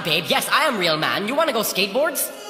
babe. Yes, I am real man. You wanna go skateboards?